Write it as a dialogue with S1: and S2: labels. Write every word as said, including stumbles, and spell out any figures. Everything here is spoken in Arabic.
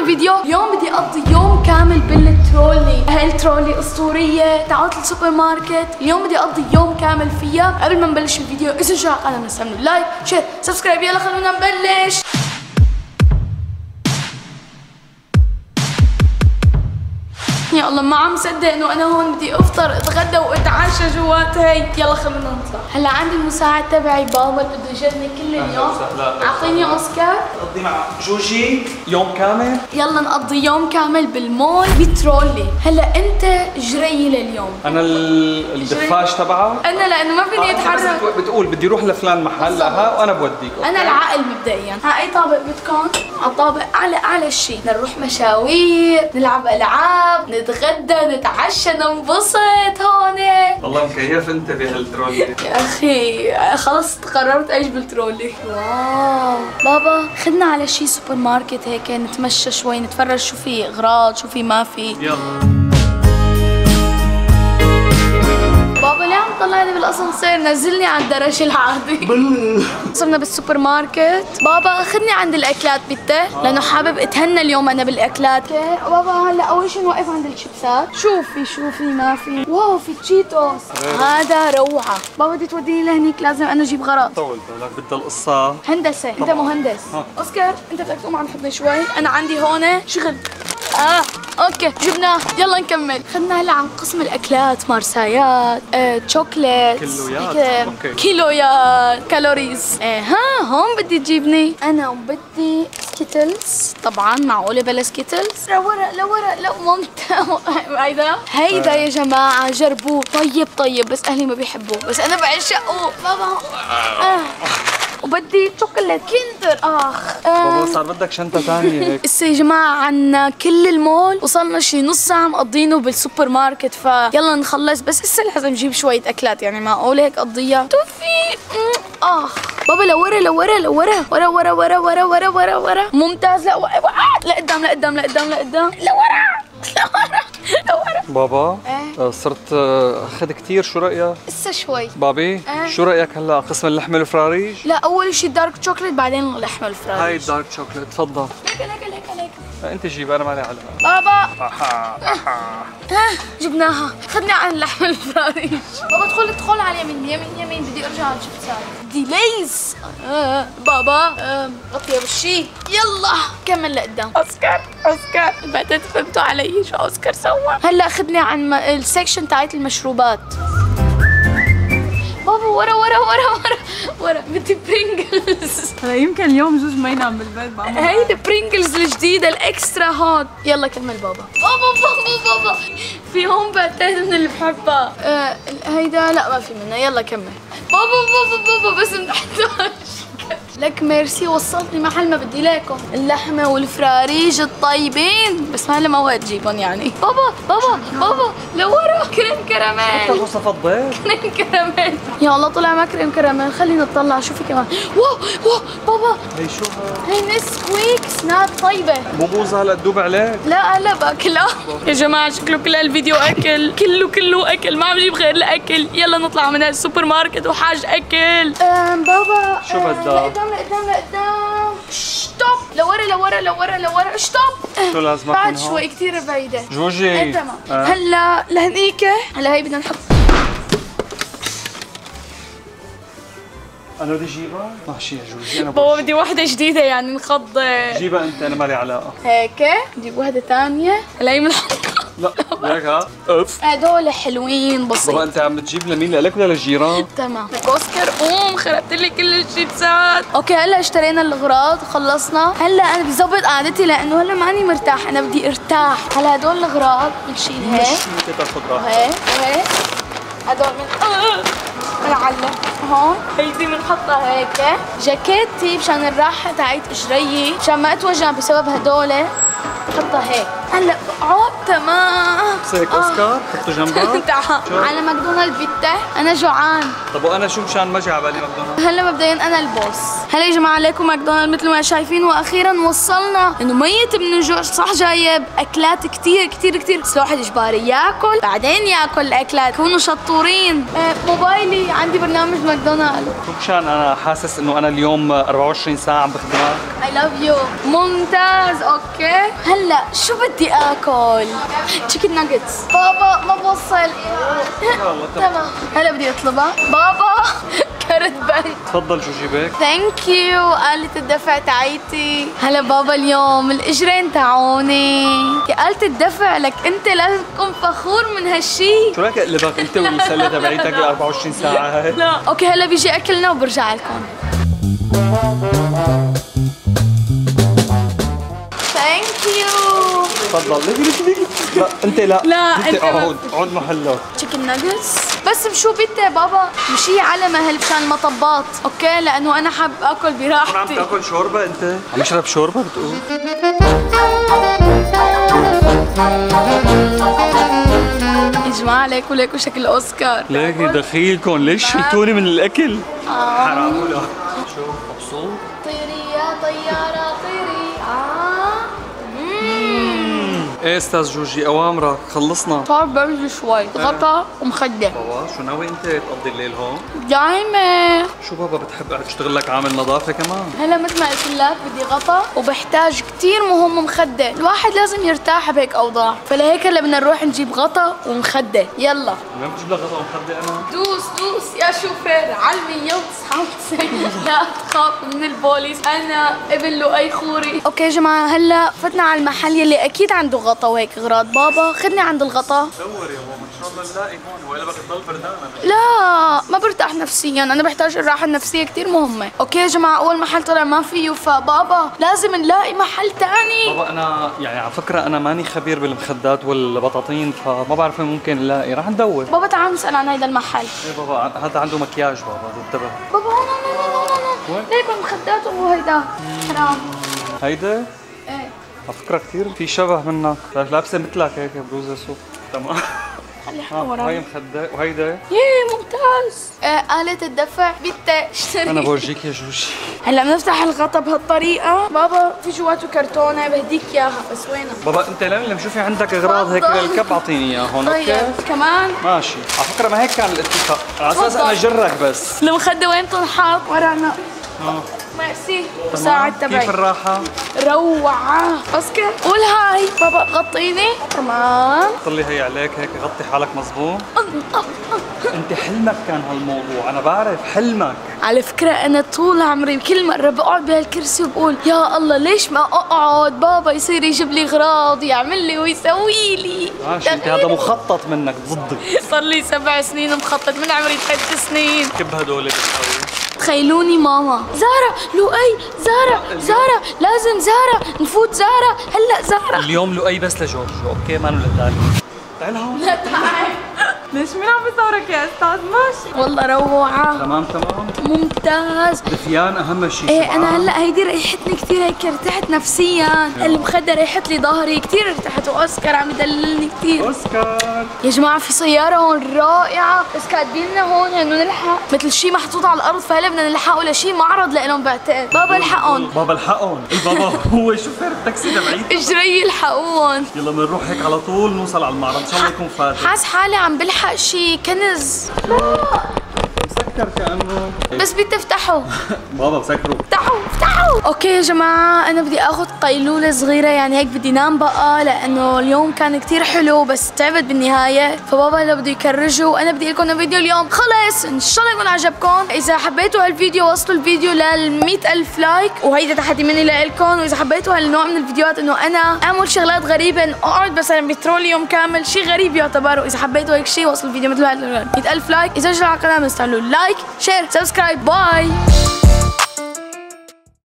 S1: الفيديو. اليوم بدي اقضي يوم كامل بالترولي. هاي الترولي اسطوريه تعالوا السوبر ماركت. اليوم بدي اقضي يوم كامل فيها. قبل ما نبلش الفيديو اذا جاء على نسمي لايك شير سبسكرايب. يلا خلونا نبلش. يا الله ما عم صدق انه انا هون بدي افطر اتغدى واتعشى جوات هي. يلا خلونا نطلع. هلا عندي المساعد تبعي بابا اللي بده يجرني كل اليوم. اعطيني اوسكار.
S2: نقضي مع جوجي يوم كامل.
S1: يلا نقضي يوم كامل بالمول بترولي. هلا انت جري لليوم.
S2: انا الدفاش تبعها.
S1: انا لانه ما فيني اتحرك.
S2: بتقول بدي اروح لفلان محل لها وانا بوديك.
S1: انا العقل مبدئيا. ها اي طابق بدكم؟ على طابق اعلى اعلى شيء. نروح مشاوير، نلعب العاب، نتغدى، نتعشى، ننبسط هون.
S2: والله مكيف انت بهالترولي.
S1: يا اخي خلص قررت اعيش بالترولي. واو بابا خدنا على شي سوبر ماركت هيك نتمشى شوي نتفرج شو في اغراض شو في ما في.
S2: يلا
S1: بابا ليه عم تطلعني بالاسانسير؟ نزلني على الدرج العادي. وصلنا بالسوبر ماركت. بابا خدني عند الاكلات بيته لانه حابب اتهنى اليوم انا بالاكلات. بابا هلا اول شيء نوقف عند الشيبسات. شوفي شوفي ما في. واو في تشيتوس. هذا روعه. بابا بدي توديني لهنيك لازم انا اجيب غراض.
S2: طول بالك بدها القصه
S1: هندسه. انت مهندس. اوسكار انت بدك تقوم عم تحطني شوي. انا عندي هون شغل. اه اوكي جبناه. يلا نكمل. خدنا هلا عن قسم الاكلات مارسايات آه، شوكليت
S2: كيلويات اوكي
S1: كيلويات كالوريز. آه ها هون بدي تجيبني. انا وبدي سكيتلز طبعا. معقوله بلا سكيتلز؟ لورا لورا لو ممتع. هيدا هيدا يا جماعه جربوه. طيب طيب بس اهلي ما بيحبوه بس انا بعشقه. بابا آه. وبدي شوكولات كيندر. اخ
S2: بابا صار بدك شنطه ثانيه هيك.
S1: هسه يا جماعه عنا كل المول. وصلنا شي نص ساعه مقضينه بالسوبر ماركت فيلا نخلص. بس هسه لازم نجيب شويه اكلات يعني معقوله هيك قضيه توفي. اخ بابا لورا لورا لورا ورا ورا ورا ورا ورا ورا ورا ممتاز. لا لقدام لقدام لقدام لقدام لورا لورا لورا.
S2: بابا
S1: ايه؟
S2: صرت اخذ كثير. شو رايك؟
S1: لسه شوي.
S2: بابي
S1: ايه؟
S2: شو رايك هلا قسم اللحمه الفراريج؟
S1: لا اول شيء دارك شوكليت بعدين اللحمه الفراريج.
S2: هاي الدارك شوكليت تفضل.
S1: ليك ليك ليك ليك.
S2: انت جيب انا مالي علاقه.
S1: بابا
S2: اها اها
S1: ها جبناها. خدني عن اللحمه الفراريج. بابا ادخل ادخل على اليمين يمين يمين. بدي ارجع على الشيبسات. بدي ليز. آه. بابا آه. غطي وشي. يلا كمل لقدام. اوسكار اوسكار البنات فهمتوا علي شو اوسكار سوى. هلا خدني عن السكشن تاعت المشروبات. بابا ورا ورا ورا ورا ورا بدي برينجلز.
S3: هلا يمكن اليوم جوج ما ينام بالبيت بعمل.
S1: هيدي برينجلز الجديدة الاكسترا هوت. يلا كمل بابا. بابا بابا بابا في هون باتات من اللي بحبها. آه هيدا لا ما في منها. يلا كمل. بابا بابا بابا بس محتاج. لك ميرسي وصلتني محل ما بدي لكم. اللحمة والفراريج الطيبين بس هلا ما وقت تجيبهم يعني. بابا بابا بابا لورا كريم كراميل.
S2: انت وصفة الضيف.
S1: كريم كراميل. يا الله طلع ما كريم كراميل. خلينا نطلع شو في كمان. واو واو بابا
S2: هي شو
S1: هي نسكويك سناك طيبة.
S2: مو بوظ هلا تدوب عليك.
S1: لا هلا باكلها. يا جماعة شكله كل هالفيديو اكل. كله كله اكل. ما عم جيب غير الاكل. يلا نطلع من هالسوبر ماركت وحاج اكل. أم بابا
S2: شو بدك؟
S1: لقدام لقدام لقدام. ستوب لورا لورا لورا لورا. ستوب.
S2: شو لازم
S1: بعد
S2: اكون
S1: شوي كثير بعيدة.
S2: جوجي
S1: ايه تمام.
S2: آه.
S1: هلا لهنيك. هلا هي بدنا نحط.
S2: انا بدي اجيبها ماشي يا جوجي. انا
S1: بابا بدي وحدة جديدة يعني نخض.
S2: جيبها انت انا مالي علاقة.
S1: هيك نجيب وحدة ثانية. هلا هي بنحطها.
S2: لا ليك ها اوف.
S1: هدول حلوين بسيط.
S2: بابا انت عم بتجيب لمين لك ولا للجيران؟
S1: تمام. اوسكار قوم خربت لي كل الشيبسات. اوكي هلا اشترينا الاغراض وخلصنا. هلا انا بظبط قعدتي لانه هلا ماني مرتاح. انا بدي ارتاح. هلا هدول الاغراض بنشيل هيك.
S2: مش انت تاخذ راحتك.
S1: وهيك وهيك. هدول من آه. بنعلق هون. هيدي بنحطها هيك. جاكيتي مشان الراحه تاعت اجريي مشان ما اتوجع بسبب هدول بحطها هيك. هلا عود تمام.
S2: بس هيك اوسكار حطه جنبك.
S1: تعال على ماكدونالد بيته. انا جوعان.
S2: طب وانا شو مشان ما اجي على بالي ماكدونالد؟
S1: هلا مبدئيا انا البوس. هلا يا جماعه عليكم ماكدونالد مثل ما شايفين. واخيرا وصلنا. انه ميت من الجوع صح. جايب اكلات كثير كثير كثير بس الواحد اجباري ياكل بعدين ياكل الاكلات. كونوا شطورين. آه موبايلي عندي برنامج ماكدونالد.
S2: شو مشان انا حاسس انه انا اليوم أربعة وعشرين ساعة عم بخدمك.
S1: اي لاف يو. ممتاز. اوكي هلا شو بدي اكل؟ تشيكن ناجتس. بابا ما بوصل. تمام هلا بدي اطلبها. بابا كرت بنك.
S2: تفضل شو جيبك؟
S1: ثانك يو. آلة الدفع تاعيتي. هلا بابا اليوم الاجرين تاعوني. يا آلة الدفع لك انت لازم تكون فخور من هالشي.
S2: شو رايك اقلبك انت والسله تبعيتك ل أربعة وعشرين ساعة هاي؟
S1: لا اوكي هلا بيجي اكلنا وبرجع لكم. ثانك يو.
S2: تفضل. ليكي ليكي ليكي. لا انت لا.
S1: لا،
S2: انت
S1: أنت
S2: اقعد اقعد محلك.
S1: تشيكن ناجتس. بس مشو بدي بابا مشي على مهل مشان المطبات. اوكي لانه انا حاب اكل
S2: عم
S1: براحتي.
S2: تاكل شوربه انت؟ عم تشرب شوربه بتقول؟
S1: يا جماعه ليكوا ليكوا شكل اوسكار.
S2: ليكي دخيلكم ليش شلتوني من الاكل؟
S1: آه.
S2: حرام ولا شو مبسوط؟
S1: طيري يا طياره طيري. اه
S2: ايه استاذ جوجي اوامرك خلصنا.
S1: صار برد شوي غطا ومخده.
S2: بابا شو ناوي انت تقضي الليل هون؟
S1: دايما.
S2: شو بابا بتحب تشتغل لك عامل نظافه كمان؟
S1: هلا مثل ما قلت لك بدي غطا وبحتاج كثير مهم مخده. الواحد لازم يرتاح بهيك اوضاع فلهيك هلا بدنا نروح نجيب غطا ومخده. يلا
S2: وين بجيب لك غطا ومخده انا؟
S1: دوس دوس يا شوفير على مية وتسعة وتسعين. لا تخاف من البوليس انا ابن لؤي خوري. اوكي يا جماعه هلا فتنا على المحل يلي اكيد عنده غطا وهيك اغراض. بابا خدني عند الغطا.
S2: دور يا ماما ان شاء الله نلاقي هون والا بدك تضل بردانه.
S1: لا ما برتاح نفسيا انا بحتاج الراحه النفسيه كثير مهمه. اوكي يا جماعه اول محل طلع ما فيه فبابا لازم نلاقي محل ثاني.
S2: بابا انا يعني على فكره انا ماني خبير بالمخدات والبطاطين فما بعرف وين ممكن نلاقي. رح ندور.
S1: بابا تعال نسال عن هيدا المحل.
S2: ايه بابا هذا عنده مكياج بابا انتبه.
S1: بابا هون هون هون هون
S2: وين؟
S1: ليكن مخدات وهيدا حرام.
S2: هيدا
S1: ايه
S2: على فكره كثير في شبه منك لابسه مثلك هيك بلوزه صوف. تمام.
S1: خلي
S2: ها
S1: حقه وراي.
S2: هاي مخده وهيدا
S1: ييه ممتاز. آه آلة الدفع بدي اشتري.
S2: انا بورجيك يا جوجي.
S1: هلا بنفتح الغطا بهالطريقة. بابا في جواته كرتونة بهديك اياها بس وينها؟
S2: بابا انت لما شوفي عندك اغراض هيك
S1: تفضل.
S2: للكب اعطيني اياها هون. اوكي
S1: طيب كمان
S2: ماشي. على فكره ما هيك كان الاتفاق على اساس
S1: تفضل.
S2: انا جرك بس.
S1: المخدة وين تنحط؟ ورانا.
S2: اه
S1: ميرسي. مساعد
S2: كيف
S1: تبعي
S2: الراحه؟
S1: روعة. اوسكار قول هاي. بابا غطيني كمان.
S2: طلي هي عليك هيك غطي حالك مظبوط. انت حلمك كان هالموضوع انا بعرف حلمك.
S1: على فكرة أنا طول عمري كل مرة بقعد بهالكرسي وبقول يا الله ليش ما أقعد بابا يصير يجيب لي أغراض يعمل لي ويسوي لي.
S2: ماشي انت هذا مخطط منك ضدك.
S1: صار لي سبع سنين مخطط من عمري ثلاث سنين.
S2: كب هدول بتسوي.
S1: تخيلوني ماما زارة لؤي زارة زارة لازم زارة نفوت زارة هلا زارة.
S2: اليوم لؤي بس لجورجو اوكي ما لداني. تعال هون.
S1: لا تعال.
S3: ليش مين عم بيصورك يا استاذ؟ ماشي
S1: والله روعة.
S2: تمام تمام.
S1: ممتاز.
S2: دفيان اهم شيء.
S1: ايه انا هلا هيدي ريحتني كثير هيك ارتحت نفسيا. المخدة ريحت لي ظهري كثير ارتحت واوسكار عم يدللني كثير.
S2: اوسكار
S1: يا جماعة في سيارة هون رائعة بس كاتبين لنا هون انه نلحق مثل شيء محطوط على الارض فهلا بدنا نلحق ولا شيء معرض لهم بعتقد. بابا الحقهم.
S2: بابا الحقهم. البابا هو شوفير التاكسي تبعي.
S1: اجري الحقوهم.
S2: يلا بنروح هيك على طول نوصل على المعرض ان شاء الله يكون فاتح.
S1: حاس حالي عم بلحق شيء كنز.
S2: مسكر كانه.
S1: بس بدي افتحه.
S2: بابا مسكره.
S1: افتحوا افتحوا. اوكي يا جماعة انا بدي اخذ قيلولة صغيرة يعني هيك بدي نام بقى لانه اليوم كان كتير حلو بس تعبت بالنهاية فبابا هلا بده يكرجه وانا بدي لكم الفيديو اليوم خلص. ان شاء الله يكون عجبكم. اذا حبيتوا هالفيديو وصلوا الفيديو لل مئة ألف لايك وهيدا تحدي مني لإلكم. واذا حبيتوا هالنوع من الفيديوهات انه انا اعمل شغلات غريبة انه اقعد مثلا بترول يوم كامل شيء غريب يعتبر. واذا حبيتوا هيك شيء وصلوا الفيديو مثل هذا مئة ألف لايك. اذا جرى على القناة بس تعملوا لايك شير سبسكرايب. باي.